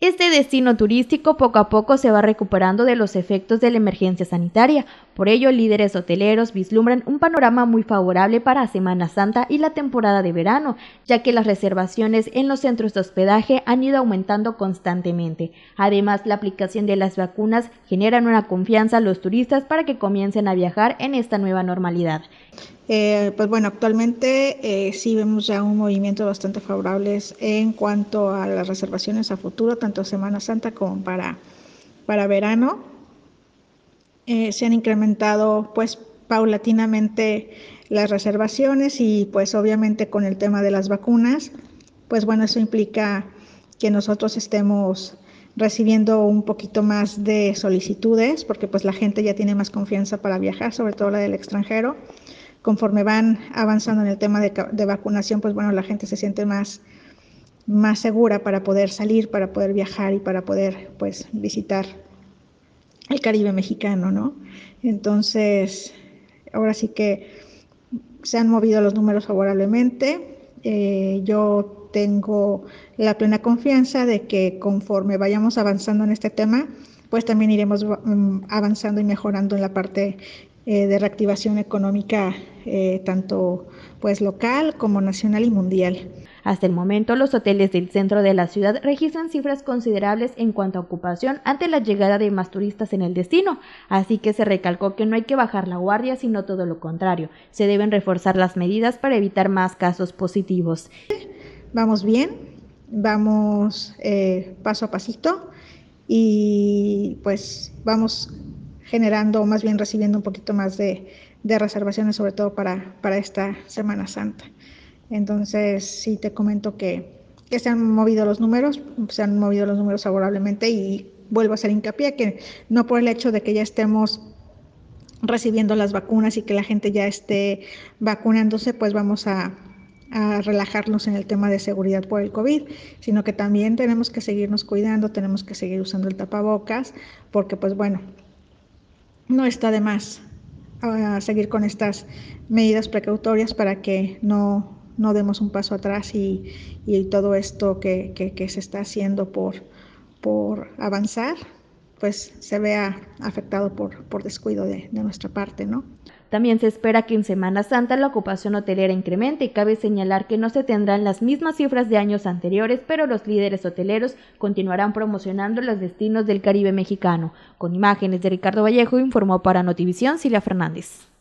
Este destino turístico poco a poco se va recuperando de los efectos de la emergencia sanitaria. Por ello, líderes hoteleros vislumbran un panorama muy favorable para Semana Santa y la temporada de verano, ya que las reservaciones en los centros de hospedaje han ido aumentando constantemente. Además, la aplicación de las vacunas generan una confianza a los turistas para que comiencen a viajar en esta nueva normalidad. Pues bueno, actualmente sí vemos ya un movimiento bastante favorable en cuanto a las reservaciones a futuro, tanto Semana Santa como para verano. Se han incrementado pues paulatinamente las reservaciones y pues obviamente con el tema de las vacunas, pues bueno, eso implica que nosotros estemos recibiendo un poquito más de solicitudes porque pues la gente ya tiene más confianza para viajar, sobre todo la del extranjero. Conforme van avanzando en el tema de vacunación, pues bueno, la gente se siente más segura para poder salir, para poder viajar y para poder pues visitar el Caribe mexicano, ¿no? Entonces, ahora sí que se han movido los números favorablemente. Yo tengo la plena confianza de que conforme vayamos avanzando en este tema, pues también iremos avanzando y mejorando en la parte de reactivación económica, tanto pues local como nacional y mundial. Hasta el momento, los hoteles del centro de la ciudad registran cifras considerables en cuanto a ocupación ante la llegada de más turistas en el destino, así que se recalcó que no hay que bajar la guardia, sino todo lo contrario. Se deben reforzar las medidas para evitar más casos positivos. Vamos bien, vamos paso a pasito y pues vamos generando, o más bien recibiendo un poquito más de reservaciones, sobre todo para esta Semana Santa. Entonces, sí te comento que se han movido los números favorablemente y vuelvo a hacer hincapié que no por el hecho de que ya estemos recibiendo las vacunas y que la gente ya esté vacunándose, pues vamos a relajarnos en el tema de seguridad por el COVID, sino que también tenemos que seguirnos cuidando, tenemos que seguir usando el tapabocas, porque pues bueno, no está de más seguir con estas medidas precautorias para que no demos un paso atrás y todo esto que se está haciendo por avanzar, pues se vea afectado por descuido de nuestra parte, ¿no? También se espera que en Semana Santa la ocupación hotelera incremente y cabe señalar que no se tendrán las mismas cifras de años anteriores, pero los líderes hoteleros continuarán promocionando los destinos del Caribe mexicano. Con imágenes de Ricardo Vallejo, informó para Notivisión Silvia Fernández.